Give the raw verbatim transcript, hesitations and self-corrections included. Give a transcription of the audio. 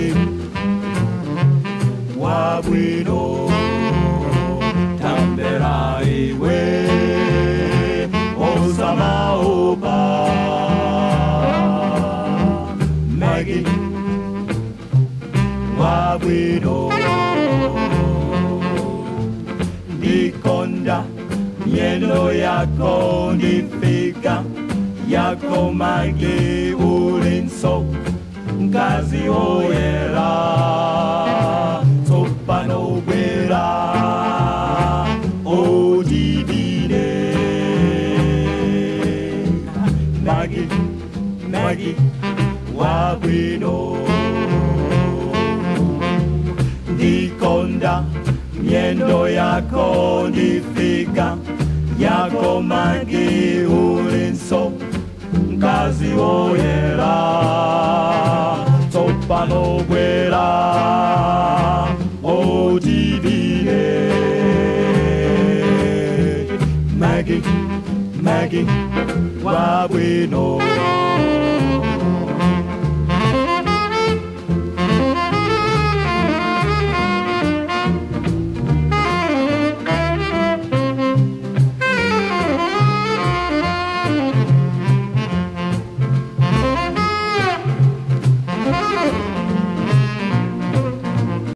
Maggie, wabwino tambera iwe osama oba. Maggie, wabwino ndikonda miendo yako ndifika yako Maggie ulinso mkazi oyera topano bwera odivine. Maggie, Maggie, wabwino ndikonda miendo yako ndifika yako Maggie ulinso mkazi oyera topano bwera odivine. Maggie, Maggie, wabwino.